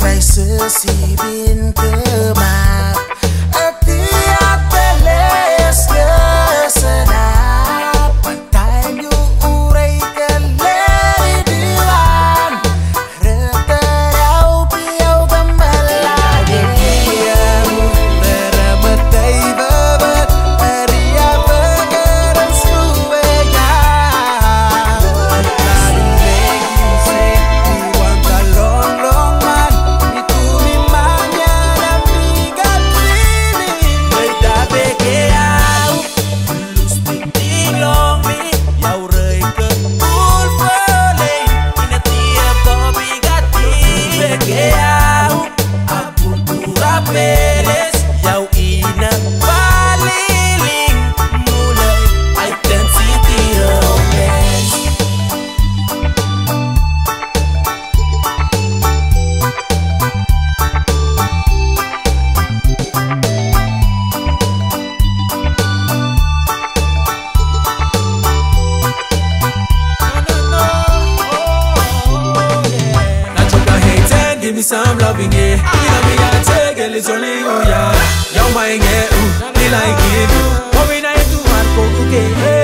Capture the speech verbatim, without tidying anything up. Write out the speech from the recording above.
sesibin kemak tiap teles kesenap pantai yu urai keleri diwan reterau piau kembali diamu teremetai bebat ria begeran suwega lalu lagi se diwan kalong long man itu limanya dan bigat feeling berdabe ke au lulus titik long mi yau rei ke full falling ina tiap bobi gati ke au aku pura peles yau ina baliling mulai intensity romance Now check out hey ten, give me some loving, yeah. You know me, I take it, it's only you, yeah. Yo, my, yeah, ooh, me like it, ooh. What we not do, man, go, okay,